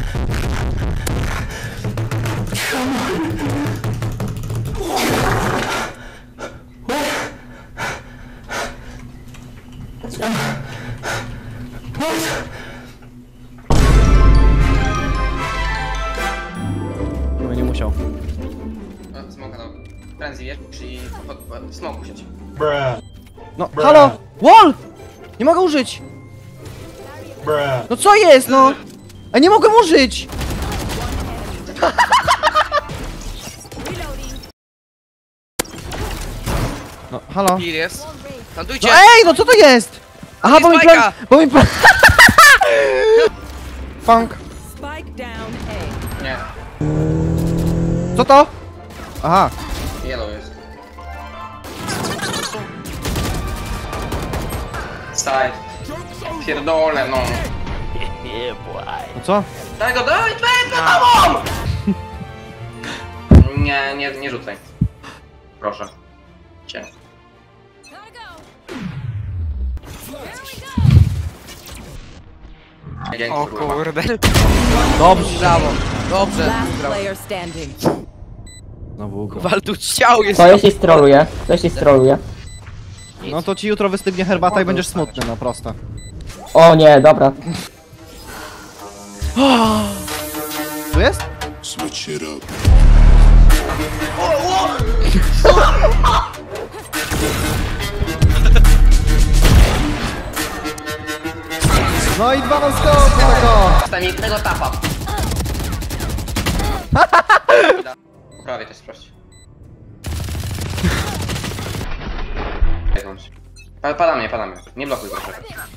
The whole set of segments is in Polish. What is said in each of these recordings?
No nie musiał. Smoka dał. Frenzy wiesz, czyli smoku sieć. No, halo! Wall! Nie mogę użyć! No co jest, no? A nie mogę użyć! No, halo? Kill jest. No Plantujcie! ej, no co to jest? Aha, bo mi plan... Bo mi plan... Funk. Spike down A. Nie, Co to? Aha. yellow jest. Side. Pierdolę, no. No co? Daj go, daj go! Nie rzucaj. Proszę. Cię. Dzięki, O kurwa. kurde. Dobrze. Brawo. Dobrze. Last Brawo. player standing. Znowu go. Wal tu ciał jest. To jeśli stroluje, to jeśli stroluje. No to ci jutro wystygnie herbata i będziesz smutny, no proste. O nie, dobra. Tu jest? Switch it up. No i 2 na skok, tego! Tam jednego tapa. Prawie też sprawdź. Padamy. Nie blokuj proszę.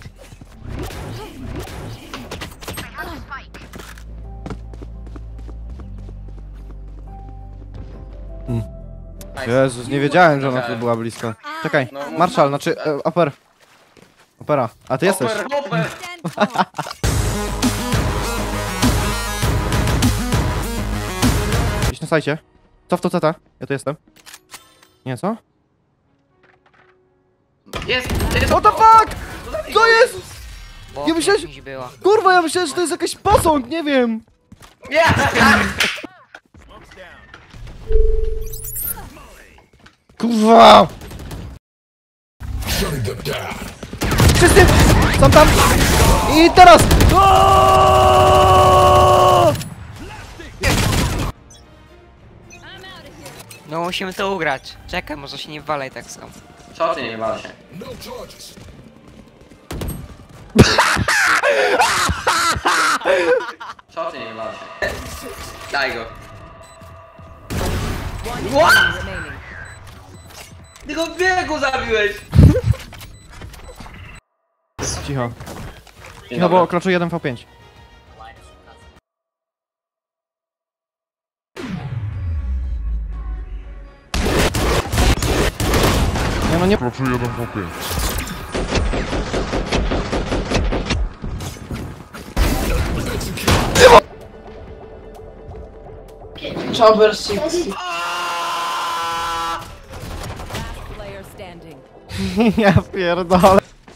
Jezus, nie wiedziałem, że ona tu była blisko. Czekaj, Marszal, znaczy... Opera. A ty jesteś. Hopper. Idź na sajcie. Co w to CT? Ja tu jestem. Nie, co? Jest! What the fuck? Co jest? Bo Ja myślałem, kimś była. Kurwa, ja myślałem, że to jest jakiś posąg, nie wiem. Nie! Kurwa! Wszyscy! Są tam! I teraz! No musimy to ugrać. Czekaj, może się nie walej tak sam. Co ty nie bał się? Co ty nie bał się? Daj go. Remaining. Ty go w biegu zabiłeś! Cicho. Cicho, bo klaczu 1v5. Nie no nie... Klaczu 1v5. Player standing. Ja pierdolę.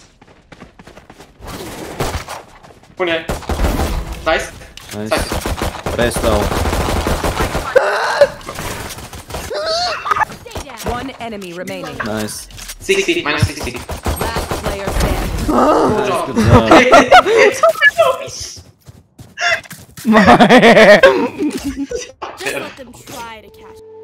Płynie. Nice. Nice. Presto. One enemy remaining. Nice. 60, minus 60. Last player standing. Good job. Good job. Co ty robisz? Just let them try to catch.